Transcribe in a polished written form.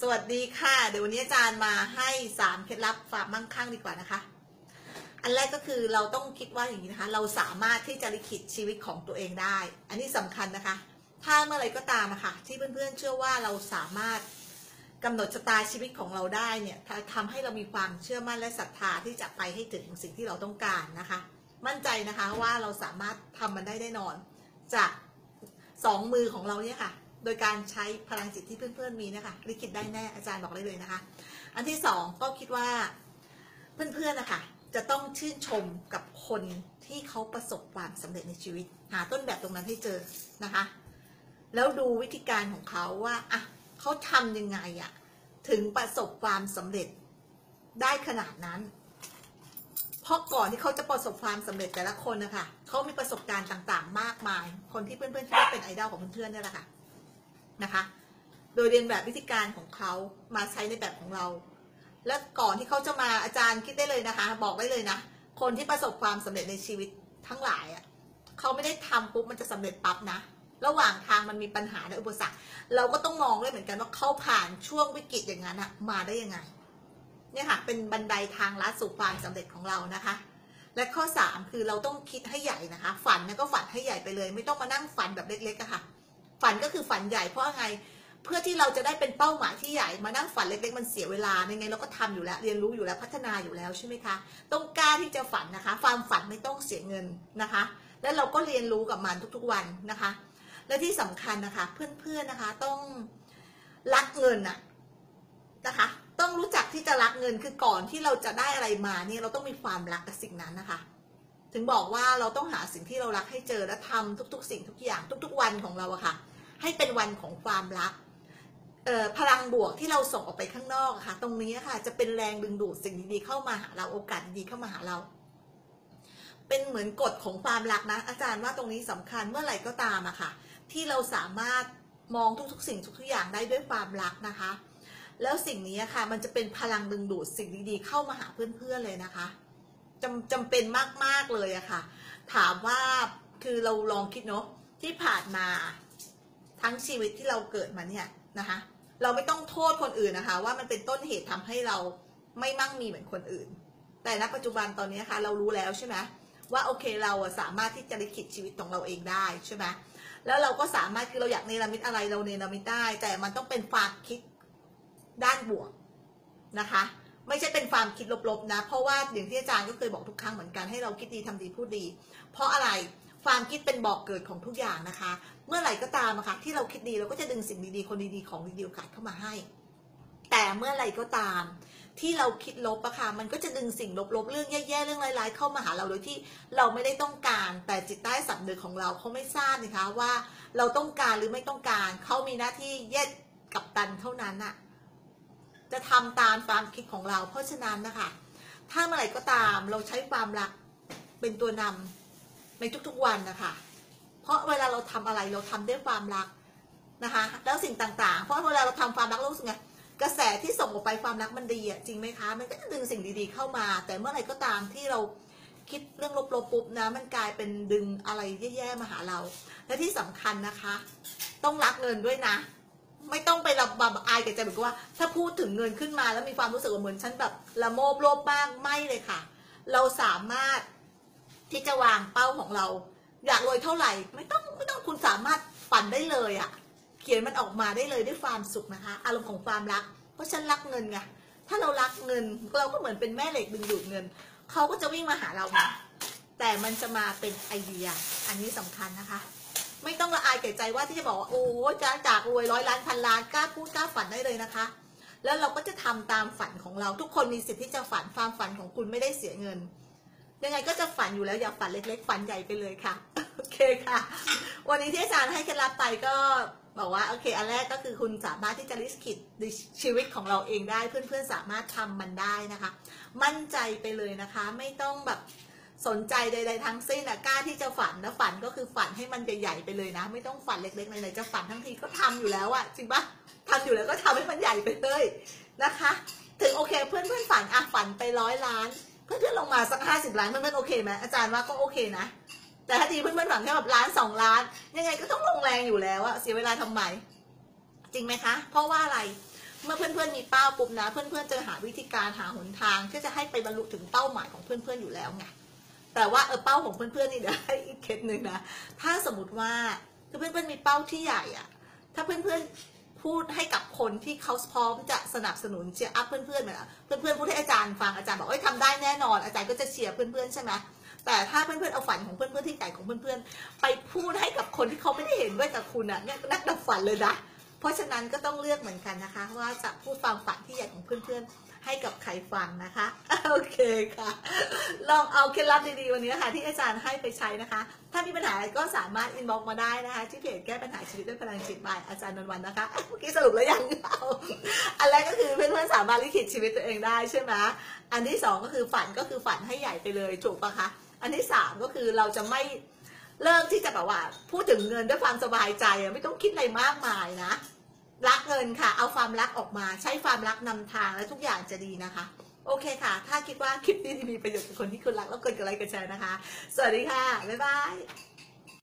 สวัสดีค่ะเดี๋ยววันนี้อาจารย์มาให้3เคล็ดลับความมั่งคั่งดีกว่านะคะอันแรกก็คือเราต้องคิดว่าอย่างนี้นะคะเราสามารถที่จะลิขิตชีวิตของตัวเองได้อันนี้สำคัญนะคะถ้าเมื่อไรก็ตามอะค่ะที่เพื่อนๆเชื่อว่าเราสามารถกำหนดชะตาชีวิตของเราได้เนี่ยทำให้เรามีความเชื่อมั่นและศรัทธาที่จะไปให้ถึงสิ่งที่เราต้องการนะคะมั่นใจนะคะว่าเราสามารถทำมันได้แน่นอนจาก2 มือของเราเนี่ยค่ะโดยการใช้พลังจิตที่เพื่อนๆมีนะคะลิขิตได้แน่อาจารย์บอกได้เลยนะคะอันที่2ก็คิดว่าเพื่อนๆนะคะจะต้องชื่นชมกับคนที่เขาประสบความสำเร็จในชีวิตหาต้นแบบตรงนั้นให้เจอนะคะแล้วดูวิธีการของเขาว่าอ่ะเขาทำยังไงอะถึงประสบความสำเร็จได้ขนาดนั้นเพราะก่อนที่เขาจะประสบความสำเร็จแต่ละคนนะคะเขามีประสบการณ์ต่างๆมากมายคนที่เพื่อนๆคิดว่าเป็นไอดอลของเพื่อนๆนี่แหละค่ะนะคะโดยเรียนแบบวิธีการของเขามาใช้ในแบบของเราและก่อนที่เขาจะมาอาจารย์คิดได้เลยนะคะบอกได้เลยนะคนที่ประสบความสำเร็จในชีวิตทั้งหลายอ่ะเขาไม่ได้ทำปุ๊บมันจะสำเร็จปั๊บนะระหว่างทางมันมีปัญหาและอุปสรรคเราก็ต้องมองด้วยเหมือนกันว่าเขาผ่านช่วงวิกฤตอย่างนั้นอะมาได้ยังไงเนี่ยค่ะเป็นบันไดทางลัดสู่ความสำเร็จของเรานะคะและข้อ3คือเราต้องคิดให้ใหญ่นะคะฝันนะก็ฝันให้ใหญ่ไปเลยไม่ต้องมานั่งฝันแบบเล็กๆอะค่ะฝันก็คือฝันใหญ่เพราะอะไรเพื่อที่เราจะได้เป็นเป้าหมายที่ใหญ่มานั่งฝันเล็กๆมันเสียเวลายังไงเราก็ทำอยู่แล้วเรียนรู้อยู่แล้วพัฒนาอยู่แล้วใช่ไหมคะต้องกล้าที่จะฝันนะคะความฝันไม่ต้องเสียเงินนะคะแล้วเราก็เรียนรู้กับมันทุกๆวันนะคะและที่สำคัญนะคะเพื่อนๆนะคะต้องรักเงินนะคะต้องรู้จักที่จะรักเงินคือก่อนที่เราจะได้อะไรมาเนี่ยเราต้องมีความรักกับสิ่งนั้นนะคะถึงบอกว่าเราต้องหาสิ่งที่เรารักให้เจอและทำทุกๆสิ่งทุกอย่างทุกๆวันของเราอะค่ะให้เป็นวันของความรักพลังบวกที่เราส่งออกไปข้างนอกค่ะตรงนี้ค่ะจะเป็นแรงดึงดูดสิ่งดีๆเข้ามาหาเราโอกาสดีๆเข้ามาหาเราเป็นเหมือนกฎของความรักนะอาจารย์ว่าตรงนี้สำคัญเมื่อไหร่ก็ตามอะค่ะที่เราสามารถมองทุกๆสิ่งทุกๆอย่างได้ด้วยความรักนะคะแล้วสิ่งนี้ค่ะมันจะเป็นพลังดึงดูดสิ่งดีๆเข้ามาหาเพื่อนๆเลยนะคะจำเป็นมากๆเลยอะค่ะถามว่าคือเราลองคิดเนาะที่ผ่านมาทั้งชีวิตที่เราเกิดมาเนี่ยนะคะเราไม่ต้องโทษคนอื่นนะคะว่ามันเป็นต้นเหตุทำให้เราไม่มั่งมีเหมือนคนอื่นแต่ณปัจจุบันตอนนี้ค่ะเรารู้แล้วใช่ไหมว่าโอเคเราสามารถที่จะลิขิตชีวิตของเราเองได้ใช่ไหมแล้วเราก็สามารถคือเราอยากเนรมิตอะไรเราเนรมิตได้แต่มันต้องเป็นความคิดด้านบวกนะคะไม่ใช่เป็นความคิดลบๆนะเพราะว่าอย่างที่อาจารย์ก็เคยบอกทุกครั้งเหมือนกันให้เราคิดดีทำดีพูดดีเพราะอะไรความคิดเป็นบ่อกเกิดของทุกอย่างนะคะเมื่อไหร่ก็ตามค่ะที่เราคิดดีเราก็จะดึงสิ่งดีๆคนดีๆของดีๆโอกาสเข้ามาให้แต่เมื่อไหร่ก็ตามที่เราคิดลบอะค่ะมันก็จะดึงสิ่งลบๆเรื่องแย่ๆเรื่องร้ายๆเข้ามาหาเราโดยที่เราไม่ได้ต้องการแต่จิตใต้สำนึกของเราเขาไม่ทราบนะคะว่าเราต้องการหรือไม่ต้องการเขามีหน้าที่แยกกัปตันเท่านั้นอะจะทำตามความคิดของเราเพราะฉะนั้นนะคะถ้าเมื่อไหร่ก็ตามเราใช้ความรักเป็นตัวนำในทุกๆวันนะคะเพราะเวลาเราทำอะไรเราทำด้วยความรักนะคะแล้วสิ่งต่างๆเพราะเวลาเราทำความรักเรารู้สึกไงกระแสที่ส่งออกไปความรักมันดีอ่ะจริงไหมคะมันก็จะดึงสิ่งดีๆเข้ามาแต่เมื่อไหร่ก็ตามที่เราคิดเรื่องลบๆปุ๊บนะมันกลายเป็นดึงอะไรแย่ๆมาหาเราและที่สำคัญนะคะต้องรักเงินด้วยนะไม่ต้องไประบำอายแก่ใจเหมือนกับว่าถ้าพูดถึงเงินขึ้นมาแล้วมีความรู้สึกว่าเหมือนฉันแบบละโมบโลภบ้างไม่เลยค่ะเราสามารถที่จะวางเป้าของเราอยากรวยเท่าไหร่ไม่ต้องคุณสามารถฝันได้เลยอะเขียนมันออกมาได้เลยด้วยความสุขนะคะอารมณ์ของความรักเพราะฉันรักเงินไงถ้าเรารักเงินเราก็เหมือนเป็นแม่เหล็กดึงดูดเงินเขาก็จะวิ่งมาหาเราแต่มันจะมาเป็นไอเดียอันนี้สำคัญนะคะไม่ต้องละอายแก่ใจว่าที่จะบอกว่าโอ้จะจากรวย100 ล้านพันล้านกล้าพูดกล้าฝันได้เลยนะคะแล้วเราก็จะทำตามฝันของเราทุกคนมีสิทธิ์ที่จะฝันความฝันของคุณไม่ได้เสียเงินยังไงก็จะฝันอยู่แล้วอย่าฝันเล็กๆฝันใหญ่ไปเลยค่ะโอเคค่ะวันนี้ที่อาจารย์ให้เคล็ดลับไปก็บอกว่าโอเคอันแรกก็คือคุณสามารถที่จะลิขิตชีวิตของเราเองได้เพื่อนๆสามารถทำมันได้นะคะมั่นใจไปเลยนะคะไม่ต้องแบบสนใจใดๆทั้งสิ้นกล้าที่จะฝันนะฝันก็คือฝันให้มันใหญ่ๆไปเลยนะไม่ต้องฝันเล็กๆไหนๆจะฝันทั้งทีก็ทำอยู่แล้วอะจริงปะทำอยู่แล้วก็ทำให้มันใหญ่ไปเลยนะคะถึงโอเคเพื่อนๆฝันฝันไป100 ล้านเพื่อนๆลงมาสัก50 ล้านเพื่อนๆโอเคไหมอาจารย์ว่าก็โอเคนะแต่ถ้าดีเพื่อนๆฝันแค่แบบ1 ล้าน 2 ล้านยังไงก็ต้องลงแรงอยู่แล้วอะเสียเวลาทำไมจริงไหมคะเพราะว่าอะไรเมื่อเพื่อนๆมีเป้าปุ๊บนะเพื่อนๆจะหาวิธีการหาหนทางที่จะให้ไปบรรลุถึงเป้าหมายของเพื่อนๆอยู่แล้วไงแต่ว่าเป้าของเพื่อนๆนี่เดี๋ยวให้อีกเคสหนึ่งนะถ้าสมมติว่าถ้าเพื่อนๆมีเป้าที่ใหญ่อะถ้าเพื่อนๆพูดให้กับคนที่เขาพร้อมจะสนับสนุนเชียร์อัพเพื่อนๆเหมือนเพื่อนๆพูดให้อาจารย์ฟังอาจารย์บอกทำได้แน่นอนอาจารย์ก็จะเชียร์เพื่อนๆใช่ไหมแต่ถ้าเพื่อนๆเอาฝันของเพื่อนๆที่ใหญ่ของเพื่อนๆไปพูดให้กับคนที่เขาไม่ได้เห็นด้วยกับคุณอะเนี่ยนักดับฝันเลยนะเพราะฉะนั้นก็ต้องเลือกเหมือนกันนะคะว่าจะพูดความฝันที่ใหญ่ของเพื่อนๆให้กับใครฟังนะคะโอเคค่ะลองเอาเคล็ดลับดีๆวันนี้ค่ะที่อาจารย์ให้ไปใช้นะคะถ้ามีปัญหาก็สามารถอินบ็อกซ์มาได้นะคะที่เพจแก้ปัญหาชีวิตด้วยพลังจิตบายอาจารย์นนท์วันนะคะเมื่อกี้สรุปแล้วยังอันแรกก็คือเพื่อนๆสามารถลิขิตชีวิตตัวเองได้ใช่ไหมอันที่สองก็คือฝันก็คือฝันให้ใหญ่ไปเลยถูกปะคะอันที่สามก็คือเราจะไม่เริ่มที่จะแบบว่าพูดถึงเงินด้วยความสบายใจไม่ต้องคิดอะไรมากมายนะรักเงินค่ะเอาความรักออกมาใช้ความรักนำทางและทุกอย่างจะดีนะคะโอเคค่ะถ้าคิดว่าคลิปนี้มีประโยชน์กับคนที่คุณรักแล้วกดไลค์กดแชร์นะคะสวัสดีค่ะบ๊ายบาย